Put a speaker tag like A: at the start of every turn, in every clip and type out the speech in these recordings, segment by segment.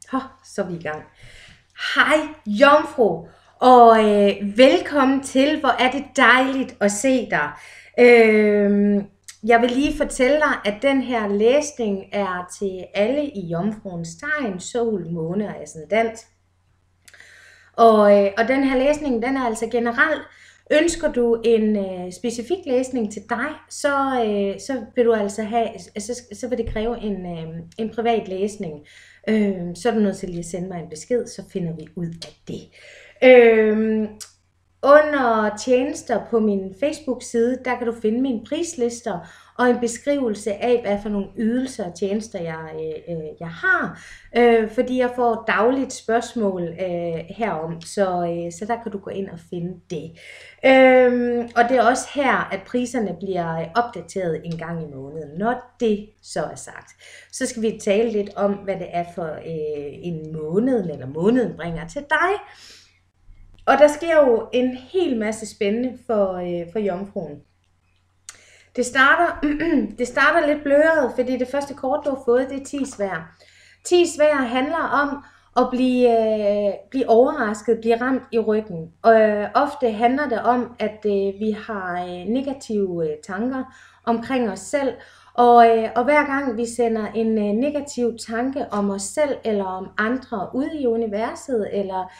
A: Så er vi i gang. Hej Jomfru, og velkommen til. Hvor er det dejligt at se dig. Jeg vil lige fortælle dig, at den her læsning er til alle i Jomfruens tegn, sol, måne og ascendant. Og den her læsning, den er altså generelt. Ønsker du en specifik læsning til dig, så vil du altså have, så vil det kræve en privat læsning. Så er du nødt til lige at sende mig en besked, så finder vi ud af det. Under tjenester på min Facebook-side, der kan du finde mine prislister og en beskrivelse af, hvad for nogle ydelser og tjenester jeg har, fordi jeg får dagligt spørgsmål herom, så der kan du gå ind og finde det. Og det er også her, at priserne bliver opdateret en gang i måneden. Når det så er sagt, så skal vi tale lidt om, hvad det er for en måned, eller måneden bringer til dig. Og der sker jo en hel masse spændende for Jomfruen. Det starter lidt bløret, fordi det første kort, du har fået, det er 10 sværd. 10 sværd handler om at blive overrasket, blive ramt i ryggen. Og ofte handler det om, at vi har negative tanker omkring os selv. Og hver gang vi sender en negativ tanke om os selv eller om andre ude i universet,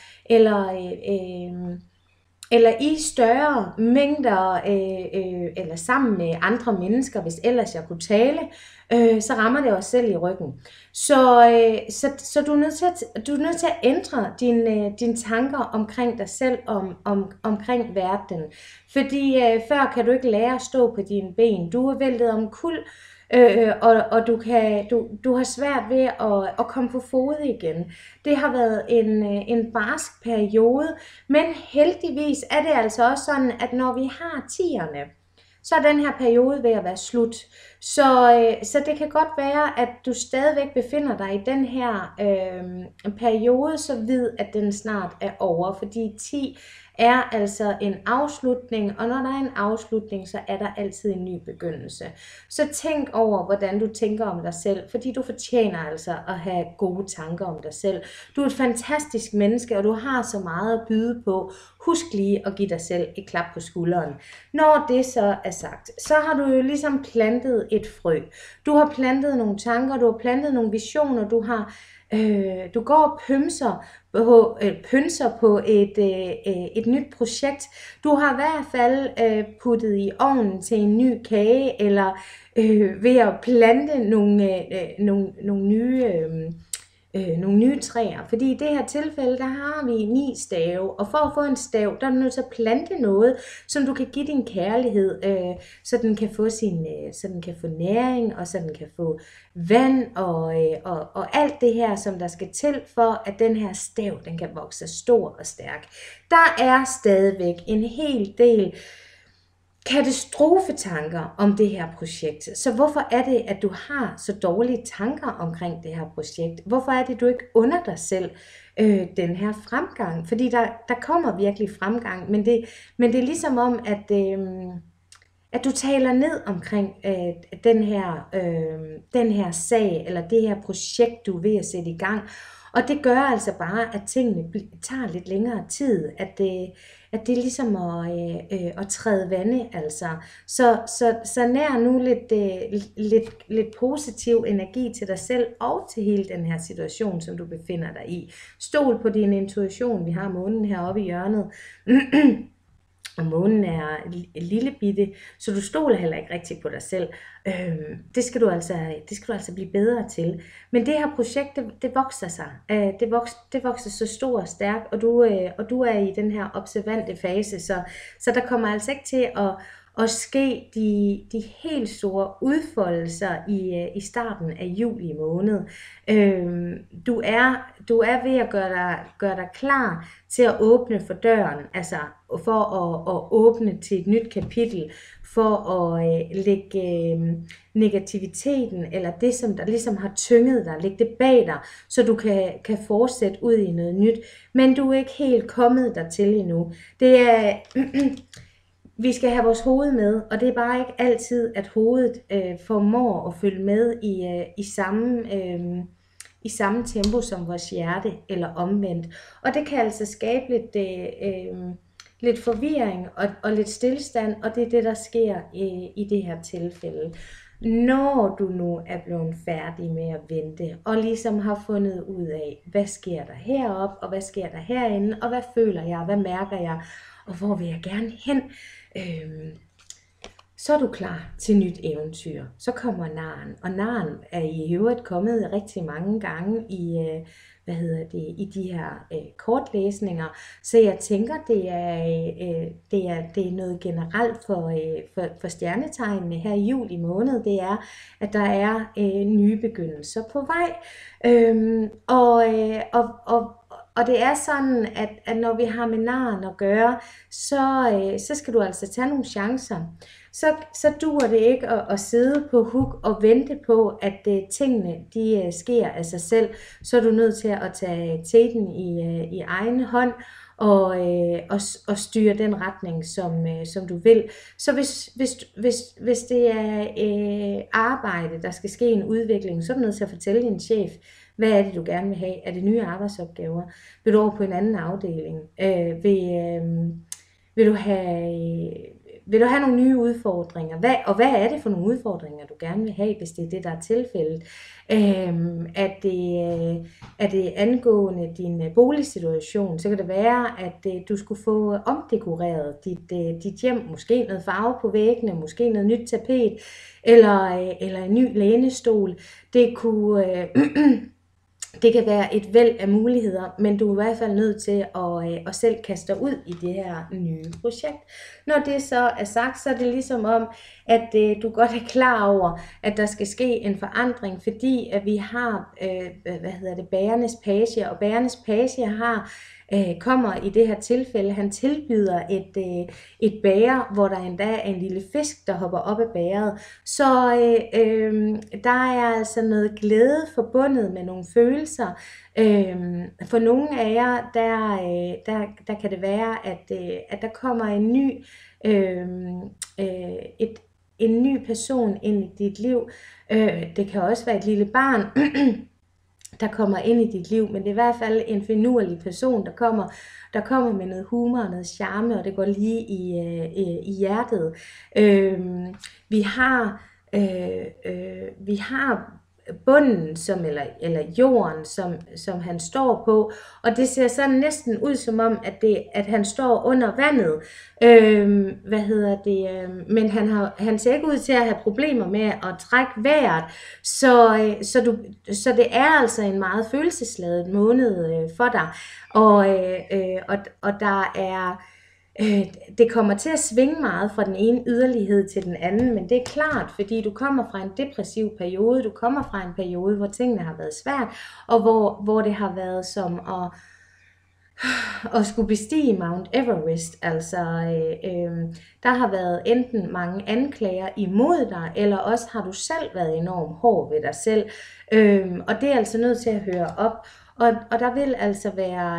A: eller i større mængder, eller sammen med andre mennesker, hvis ellers jeg kunne tale, så rammer det os selv i ryggen. Så du er nødt til at ændre dine tanker omkring dig selv, omkring verden. Fordi før kan du ikke lære at stå på dine ben. Du er væltet omkuld, og du har svært ved at komme på fod igen. Det har været en barsk periode, men heldigvis er det altså også sådan, at når vi har 10'erne, så er den her periode ved at være slut. Så det kan godt være, at du stadigvæk befinder dig i den her periode, så vid, at den snart er over. Fordi 10 er altså en afslutning, og når der er en afslutning, så er der altid en ny begyndelse. Så tænk over, hvordan du tænker om dig selv, fordi du fortjener altså at have gode tanker om dig selv. Du er et fantastisk menneske, og du har så meget at byde på. Husk lige at give dig selv et klap på skulderen. Når det så er sagt, så har du jo ligesom plantet et frø. Du har plantet nogle tanker, du har plantet nogle visioner, du går og pynser på et nyt projekt. Du har i hvert fald puttet i ovnen til en ny kage, eller ved at plante nogle nye træer. Fordi i det her tilfælde, der har vi 9 stave, og for at få en stav, der er du nødt til at plante noget, som du kan give din kærlighed, så den kan få næring, og så den kan få vand, og alt det her, som der skal til, for at den her stav, den kan vokse stor og stærk. Der er stadigvæk en hel del katastrofetanker om det her projekt. Så hvorfor er det, at du har så dårlige tanker omkring det her projekt? Hvorfor er det, du ikke under dig selv den her fremgang? Fordi der kommer virkelig fremgang, men det er ligesom om, at du taler ned omkring den her sag, eller det her projekt, du er ved at sætte i gang. Og det gør altså bare, at tingene tager lidt længere tid, at det er ligesom at træde vande, altså. Så nær nu lidt positiv energi til dig selv og til hele den her situation, som du befinder dig i. Stol på din intuition. Vi har månen heroppe i hjørnet. Og månen er lille bitte, så du stoler heller ikke rigtig på dig selv. Det skal du altså blive bedre til. Men det her projekt, det vokser sig. Det vokser så stor og stærk, og du er i den her observante fase, så der kommer altså ikke til at ske de helt store udfoldelser i starten af juli måned. Du er ved at gøre dig klar til at åbne for døren, altså for at åbne til et nyt kapitel, for at lægge negativiteten, eller det, som der ligesom har tynget dig, lægge det bag dig, så du kan fortsætte ud i noget nyt. Men du er ikke helt kommet dertil endnu. Det er... Vi skal have vores hoved med, og det er bare ikke altid, at hovedet formår at følge med i i samme tempo som vores hjerte, eller omvendt. Og det kan altså skabe lidt forvirring og lidt stillestand, og det er det, der sker i det her tilfælde. Når du nu er blevet færdig med at vente, og ligesom har fundet ud af, hvad sker der heroppe, og hvad sker der herinde, og hvad føler jeg, hvad mærker jeg, og hvor vil jeg gerne hen, så er du klar til nyt eventyr. Så kommer narren, og narren er i øvrigt kommet rigtig mange gange i de her kortlæsninger, så jeg tænker, det er noget generelt for stjernetegnene her i juli måned, det er, at der er nye begyndelser på vej, og det er sådan, at når vi har med narren at gøre, så skal du altså tage nogle chancer. Så duer det ikke at sidde på huk og vente på, at tingene de sker af sig selv. Så er du nødt til at tage teten i egen hånd og styre den retning, som du vil. Så hvis det er arbejde, der skal ske en udvikling, så er du nødt til at fortælle din chef, hvad er det, du gerne vil have? Er det nye arbejdsopgaver? Vil du over på en anden afdeling? Vil du have nogle nye udfordringer? Hvad er det for nogle udfordringer, du gerne vil have, hvis det er det, der er tilfældet? Er det angående din boligsituation? Så kan det være, at du skulle få omdekoreret dit hjem. Måske noget farve på væggene, måske noget nyt tapet, eller en ny lænestol. Det kan være et væld af muligheder, men du er i hvert fald nødt til at selv kaste dig ud i det her nye projekt. Når det så er sagt, så er det ligesom om, at du godt er klar over, at der skal ske en forandring, fordi at vi har bærernes page, og bærernes page kommer i det her tilfælde, han tilbyder et bæger, hvor der endda er en lille fisk, der hopper op af bægeret. Så der er altså noget glæde forbundet med nogle følelser. For nogle af jer, der kan det være, at der kommer en ny person ind i dit liv. Det kan også være et lille barn, der kommer ind i dit liv, men det er i hvert fald en finurlig person, der kommer med noget humor og noget charme, og det går lige i hjertet. Vi har bunden, eller jorden, som han står på, og det ser sådan næsten ud som om, at han står under vandet. Men han ser ikke ud til at have problemer med at trække vejret, så det er altså en meget følelsesladet måned for dig, og der er det kommer til at svinge meget fra den ene yderlighed til den anden, men det er klart, fordi du kommer fra en depressiv periode, du kommer fra en periode, hvor tingene har været svært, og hvor det har været som at skulle bestige Mount Everest. Altså, der har været enten mange anklager imod dig, eller også har du selv været enormt hård ved dig selv, og det er altså nødt til at høre op, og der vil altså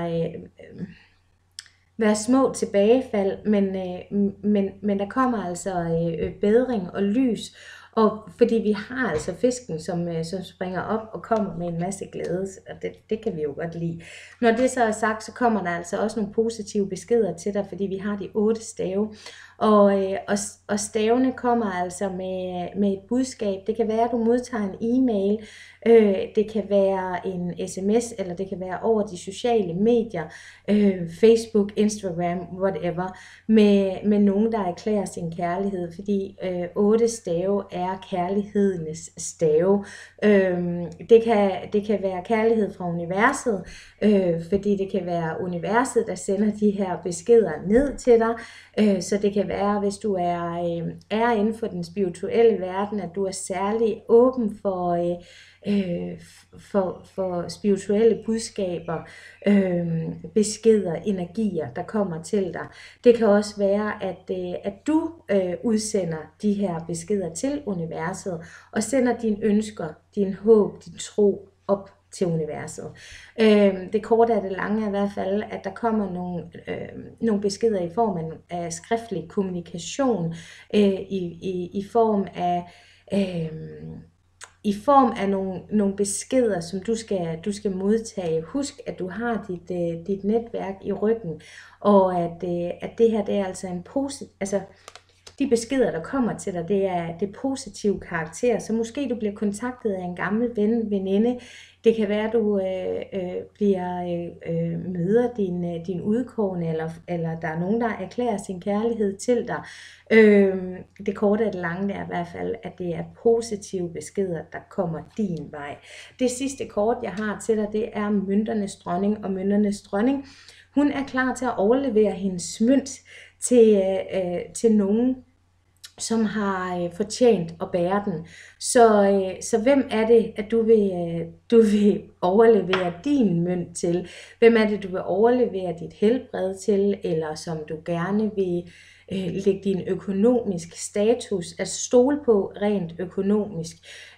A: være små tilbagefald, men der kommer altså bedring og lys, og fordi vi har altså fisken, som springer op og kommer med en masse glæde, og det kan vi jo godt lide. Når det så er sagt, så kommer der altså også nogle positive beskeder til dig, fordi vi har de 8 stave, og stavene kommer altså med et budskab. Det kan være, at du modtager en e-mail, det kan være en sms, eller det kan være over de sociale medier, Facebook, Instagram, whatever, med nogen, der erklærer sin kærlighed, fordi 8 stave er kærlighedens stave. Det kan være kærlighed fra universet, fordi det kan være universet, der sender de her beskeder ned til dig, så det kan være, hvis du er inden for den spirituelle verden, at du er særlig åben for spirituelle budskaber, beskeder, energier, der kommer til dig. Det kan også være, at du udsender de her beskeder til universet, og sender dine ønsker, din håb, din tro op til universet. Det korte af det lange er i hvert fald, at der kommer nogle beskeder i form af skriftlig kommunikation, i form af i form af nogle beskeder, som du skal modtage. Husk, at du har dit netværk i ryggen, og at det her, det er altså altså de beskeder, der kommer til dig, det er positive karakter, så måske du bliver kontaktet af en gammel veninde. Det kan være, at du møder din udkårne, eller der er nogen, der erklærer sin kærlighed til dig. Det korte og det lange, det er i hvert fald, at det er positive beskeder, der kommer din vej. Det sidste kort, jeg har til dig, det er mønternes dronning, og mønternes dronning, hun er klar til at overlevere hendes mønt til nogen, som har fortjent at bære den. Så hvem er det, at du vil overlevere din mønt til? Hvem er det, du vil overlevere dit helbred til, eller som du gerne vil lægge din økonomisk status, altså stole på rent økonomisk?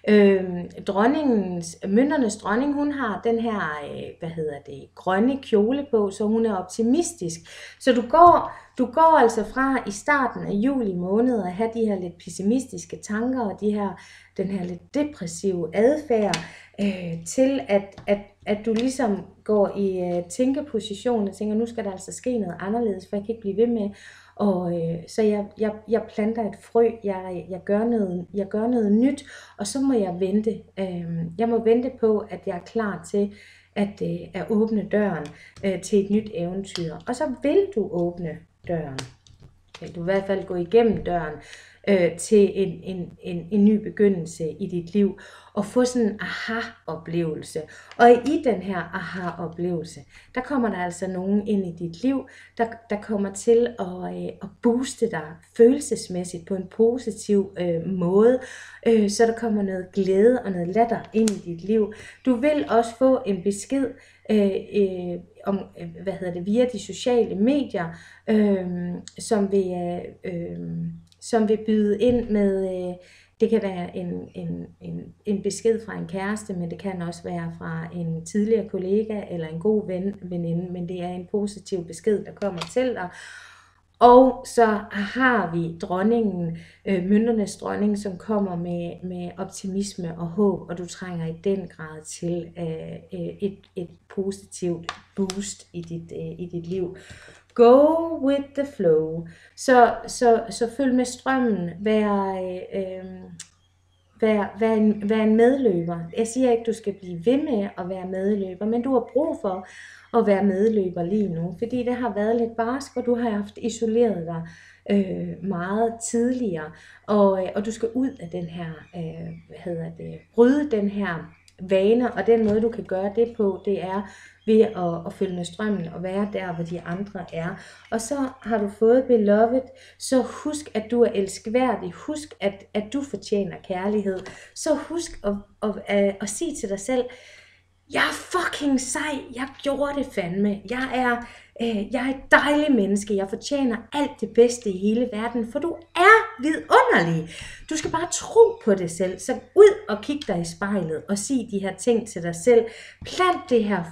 A: Mønternes dronning, hun har den her, grønne kjole på, så hun er optimistisk. Så du går altså fra i starten af juli måned at have de her lidt pessimistiske tanker og den her lidt depressive adfærd, til at du ligesom går i tænkeposition og tænker, nu skal der altså ske noget anderledes, for jeg kan ikke blive ved med. Og så jeg planter et frø, jeg gør noget nyt, og så må jeg vente. Jeg må vente på, at jeg er klar til at åbne døren til et nyt eventyr. Og så vil du åbne døren. Du i hvert fald gå igennem døren til en ny begyndelse i dit liv, og få sådan en aha-oplevelse. Og i den her aha-oplevelse, der kommer der altså nogen ind i dit liv, der kommer til at booste dig følelsesmæssigt på en positiv måde, så der kommer noget glæde og noget latter ind i dit liv. Du vil også få en besked via de sociale medier, som vil byde ind med, det kan være en besked fra en kæreste, men det kan også være fra en tidligere kollega eller en god veninde, men det er en positiv besked, der kommer til dig. Og så har vi dronningen, mønternes dronning, som kommer med optimisme og håb, og du trænger i den grad til et positivt boost i dit liv. Go with the flow. Så følg med strømmen. Vær en medløber. Jeg siger ikke, du skal blive ved med at være medløber, men du har brug for at være medløber lige nu, fordi det har været lidt barsk, og du har haft isoleret dig meget tidligere, og du skal ud af den her, bryde den her vaner, og den måde, du kan gøre det på, det er ved at følge med strømmen og være der, hvor de andre er. Og så har du fået beloved, så husk, at du er elskværdig. Husk, at du fortjener kærlighed. Så husk at sige til dig selv, jeg er fucking sej, jeg gjorde det fandme. Jeg er et dejligt menneske, jeg fortjener alt det bedste i hele verden, for du er vidunderlig. Du skal bare tro på det selv, så ud og kig dig i spejlet og sig de her ting til dig selv. Plant det her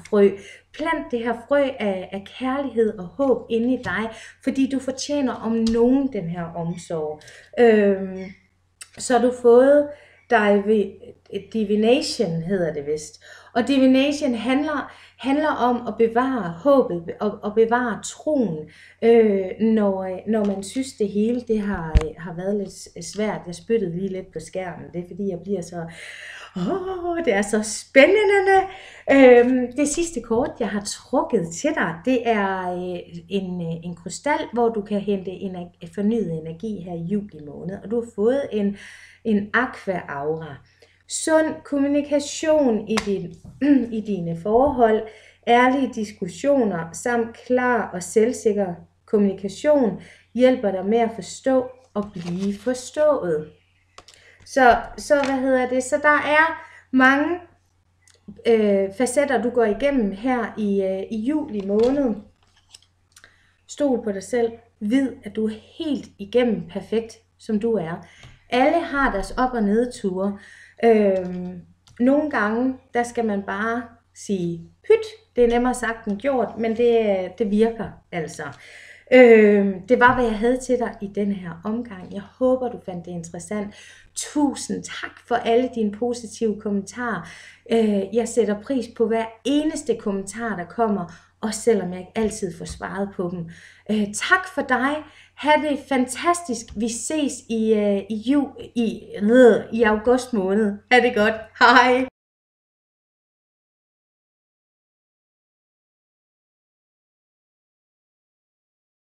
A: frø af kærlighed og håb inde i dig, fordi du fortjener om nogen den her omsorg. Så har du fået divination, hedder det vist. Og divination handler om at bevare håbet og bevare troen, når man synes, det hele det har været lidt svært. Jeg spyttede lige lidt på skærmen, det er fordi, jeg bliver så... det er så spændende. Det sidste kort, jeg har trukket til dig, det er en krystal, hvor du kan hente fornyet energi her i juli måned. Og du har fået en aqua aura. Sund kommunikation i dine forhold, ærlige diskussioner samt klar og selvsikker kommunikation hjælper dig med at forstå og blive forstået. Så Så der er mange facetter, du går igennem her i juli måned. Stol på dig selv. Vid, at du er helt igennem perfekt, som du er. Alle har deres op- og nedture. Nogle gange, der skal man bare sige pyt. Det er nemmere sagt end gjort, men det virker altså. Det var, hvad jeg havde til dig i denne her omgang. Jeg håber, du fandt det interessant. Tusind tak for alle dine positive kommentarer. Jeg sætter pris på hver eneste kommentar, der kommer, også selvom jeg ikke altid får svaret på dem. Tak for dig. Ha' det fantastisk. Vi ses i august måned. Ha' det godt. Hej.